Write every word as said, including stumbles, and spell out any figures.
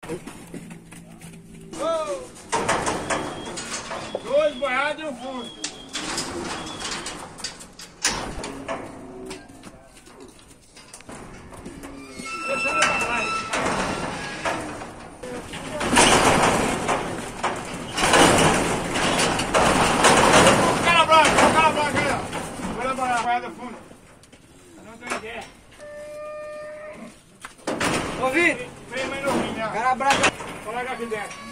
Oh! Dois boiados e um fundo. Deixa ele pra trás. Cara branca, cara branca aí, ó. Vou levar a boiada fundo. Não tem ideia. Ô, Vitor! Vem mais no fim, né? Cara branca! Vou largar aqui dentro.